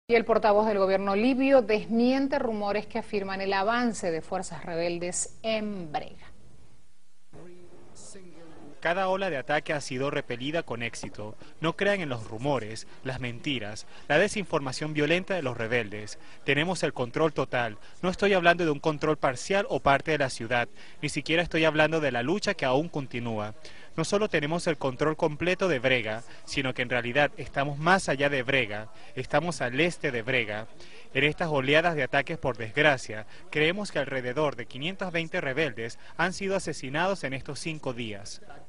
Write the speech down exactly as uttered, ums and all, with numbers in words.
Y el portavoz del gobierno libio desmiente rumores que afirman el avance de fuerzas rebeldes en Brega. Cada ola de ataque ha sido repelida con éxito. No crean en los rumores, las mentiras, la desinformación violenta de los rebeldes. Tenemos el control total. No estoy hablando de un control parcial o parte de la ciudad. Ni siquiera estoy hablando de la lucha que aún continúa. No solo tenemos el control completo de Brega, sino que en realidad estamos más allá de Brega. Estamos al este de Brega. En estas oleadas de ataques, por desgracia, creemos que alrededor de quinientos veinte rebeldes han sido asesinados en estos cinco días.